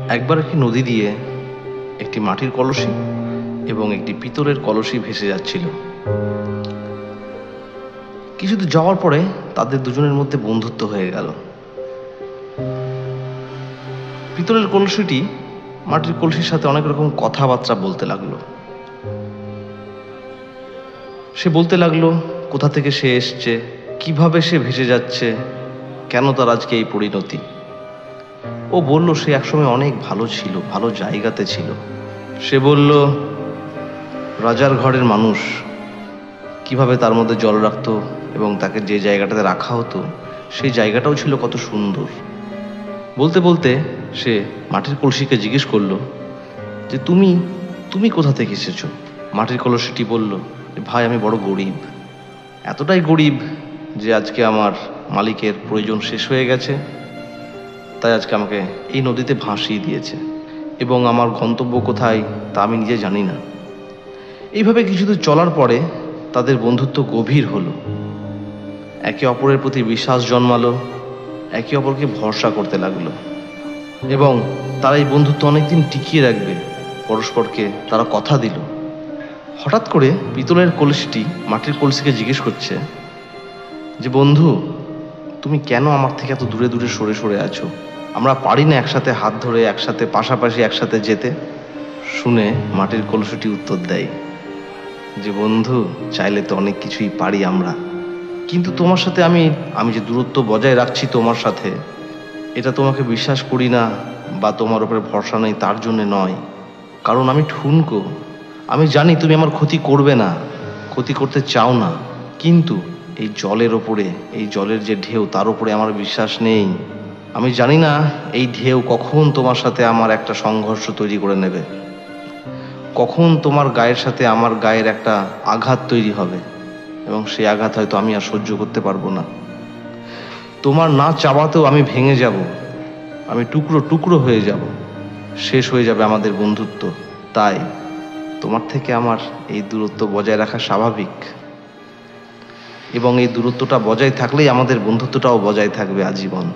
একবার একটি নদী দিয়ে একটি মাটির কলসি এবং একটি পিতলের কলসি ভেসে যাচ্ছিল। কিছুদূর যাওয়ার পরে তাদের দুজনের মধ্যে বন্ধুত্ব হয়ে গেল। পিতলের কলসিটি মাটির কলসির সাথে অনেক রকম কথাবার্তা বলতে লাগলো। সে বলতে লাগলো কোথা থেকে সে এসছে, কিভাবে সে ভেসে যাচ্ছে, কেন তার আজকে এই পরিণতি। ও বলল সে একসময় অনেক ভালো ছিল, ভালো জায়গাতে ছিল। সে বলল রাজার ঘরের মানুষ, কিভাবে তার মধ্যে জল রাখতো এবং তাকে যে জায়গাটাতে রাখা হতো সেই জায়গাটাও ছিল কত সুন্দর। বলতে বলতে সে মাটির কলসিকে জিজ্ঞেস করলো যে তুমি কোথা থেকে এসেছো। মাটির কলসিটি বলল ভাই আমি বড় গরিব, এতটাই গরিব যে আজকে আমার মালিকের প্রয়োজন শেষ হয়ে গেছে, তাই আজকে আমাকে এই নদীতে ভাসিয়ে দিয়েছে এবং আমার গন্তব্য কোথায় তা আমি নিজে জানি না। এইভাবে কিছুদূর চলার পরে তাদের বন্ধুত্ব গভীর হলো, একে অপরের প্রতি বিশ্বাস জন্মালো, একে অপরকে ভরসা করতে লাগলো এবং তারা এই বন্ধুত্ব অনেকদিন টিকিয়ে রাখবে, পরস্পরকে তারা কথা দিল। হঠাৎ করে পিতলের কলসিটি মাটির কলসিকে জিজ্ঞেস করছে যে বন্ধু তুমি কেন আমার থেকে এত দূরে দূরে সরে সরে আছো, আমরা পারি না একসাথে হাত ধরে একসাথে পাশাপাশি একসাথে যেতে। শুনে মাটির কলসিটি উত্তর দেয় যে বন্ধু চাইলে তো অনেক কিছুই পারি আমরা, কিন্তু তোমার সাথে আমি যে দূরত্ব বজায় রাখছি তোমার সাথে, এটা তোমাকে বিশ্বাস করি না বা তোমার উপরে ভরসা নেই তার জন্য নয়, কারণ আমি ঠুনকো, আমি জানি তুমি আমার ক্ষতি করবে না, ক্ষতি করতে চাও না, কিন্তু এই জলের ওপরে, এই জলের যে ঢেউ তার উপরে আমার বিশ্বাস নেই। আমি জানি না এই ঢেউ কখন তোমার সাথে আমার একটা সংঘর্ষ তৈরি করে নেবে, কখন তোমার গায়ের সাথে আমার গায়ের একটা আঘাত তৈরি হবে এবং সেই আঘাত হয়তো আমি আর সহ্য করতে পারবো না। তোমার না চাওয়াতেও আমি ভেঙে যাব, আমি টুকরো টুকরো হয়ে যাব, শেষ হয়ে যাবে আমাদের বন্ধুত্ব। তাই তোমার থেকে আমার এই দূরত্ব বজায় রাখা স্বাভাবিক এবং এই দূরত্বটা বজায় থাকলেই আমাদের বন্ধুত্বটাও বজায় থাকবে আজীবন।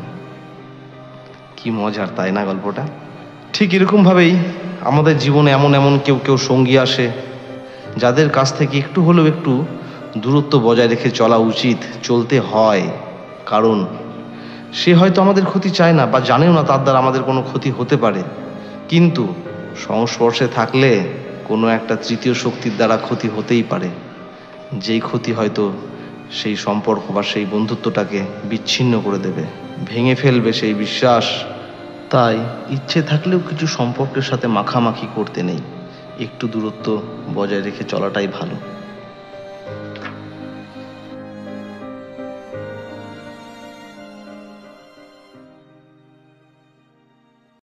কি মজার তাই না গল্পটা? ঠিক এরকমভাবেই আমাদের জীবনে এমন এমন কেউ সঙ্গী আসে যাদের কাছ থেকে একটু হলেও একটু দূরত্ব বজায় রেখে চলা উচিত, চলতে হয়, কারণ সে হয়তো আমাদের ক্ষতি চায় না বা জানেও না তার দ্বারা আমাদের কোনো ক্ষতি হতে পারে, কিন্তু সংস্পর্শে থাকলে কোনো একটা তৃতীয় শক্তির দ্বারা ক্ষতি হতেই পারে, যেই ক্ষতি হয়তো সেই সম্পর্ক বা সেই বন্ধুত্বটাকে বিচ্ছিন্ন করে দেবে, ভেঙে ফেলবে সেই বিশ্বাস। তাই ইচ্ছে থাকলেও কিছু সম্পর্কের সাথে মাখামাখি করতে নেই, একটু দূরত্ব বজায় রেখে চলাটাই ভালো।